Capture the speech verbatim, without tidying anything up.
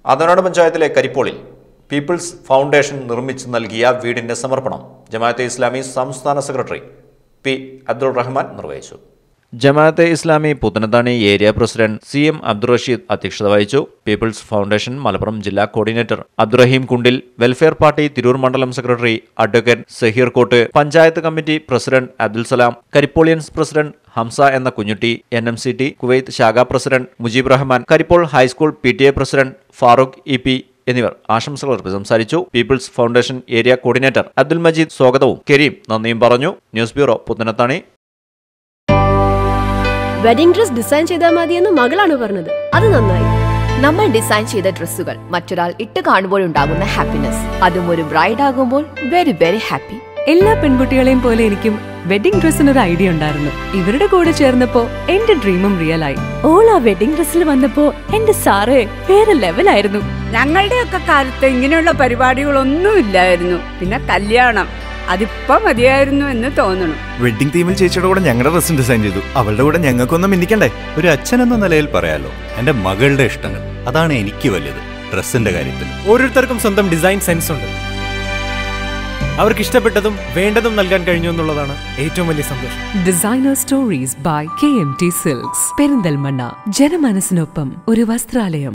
ആദവനാട് പഞ്ചായത്തിലെ കരിപ്പോളിൽ people's foundation നിർമ്മിച്ചു നൽകിയ വീടിന്റെ സമർപ്പണം ജമാഅത്തെ ഇസ്ലാമി സംസ്ഥാന സെക്രട്ടറി പി അബ്ദുൾ റഹ്മാൻ നിർവഹിച്ചു. Jamaat Islami Puthanathani area president C M Abdul Rasheed അധ്യക്ഷത വഹിച്ചു. പീപ്പിൾസ് ഫൗണ്ടേഷൻ മലപ്പുറം ജില്ലാ coordinator Abdurahim Kundil, Welfare Party Tirur മണ്ഡലം secretary advocate Saheer Kott, panchayat committee president Abdul Salam, കരിപ്പോളിയൻസ് പ്രസിഡന്റ് ഹംസ എന്ന Kunhutty, N M C T Kuwait ശാഖാ president Mujeeb Rahman, Karippol high school P T A president Farooq E P എന്നിവർ ആശംസകൾ അർപ്പിച്ച് സംസാരിച്ചു. People's Foundation area coordinator Abdul Majeed സ്വാഗതവും കരീം നന്ദിയും പറഞ്ഞു. News bureau Puthanathani. Wedding dress design ചെയ്താൽ മതിയെന്ന് മകളാണ് പറഞ്ഞത്. അത് നന്നായി. നമ്മൾ ഡിസൈൻ ചെയ്ത ഡ്രസ്സുകൾ മറ്റൊരാൾ ഇട്ട് കാണുമ്പോഴുണ്ടാകുന്ന ഹാപ്പിനെസ്, അതും ഒരു ബ്രൈഡ് ആകുമ്പോൾ വെരി വെരി ഹാപ്പി. എല്ലാ പെൺകുട്ടികളെയും പോലെ എനിക്കും വെഡിംഗ് ഡ്രസ്സിനൊരു ഐഡിയ ഉണ്ടായിരുന്നു. ഇവരുടെ കൂടെ ചേർന്നപ്പോ എന്റെ ഡ്രീമും റിയൽ ആയി. ഓൾ ആ വെഡിംഗ് ഡ്രസ്സിൽ വന്നപ്പോ എന്റെ സാറേ വേറെ ലെവലായിരുന്നു. ഞങ്ങളുടെയൊക്കെ കാലത്ത് ഇങ്ങനെയുള്ള പരിപാടികളൊന്നും ഇല്ലായിരുന്നു. പിന്നെ കല്യാണം അതിപ്പോ മതിയായിരുന്നു എന്ന് തോന്നുന്നു. വെഡിംഗ് തീമിൽ ചേച്ചിയുടെ കൂടെ ഞങ്ങളുടെ ഡ്രസ് ഡിസൈൻ ചെയ്തു. അവളുടെ കൂടെ ഞങ്ങൾക്കൊന്നും മിന്നിക്കണ്ടേ? ഒരു അച്ഛൻ എന്ന നിലയിൽ പറയാലോ, എന്റെ മകളുടെ ഇഷ്ടങ്ങൾ അതാണ് എനിക്ക് വലുത്. ഡ്രസ്സിന്റെ കാര്യത്തിൽ ഓരോരുത്തർക്കും സ്വന്തം ഡിസൈൻ സെൻസ് ഉണ്ട്. അവർക്ക് ഇഷ്ടപ്പെട്ടതും വേണ്ടതും നൽകാൻ കഴിഞ്ഞു എന്നുള്ളതാണ് ഏറ്റവും വലിയ സന്തോഷം. Designer stories by K M T silks, Perinthalmanna. ജനമനസ്സിനൊപ്പം ഒരു വസ്ത്രാലയം.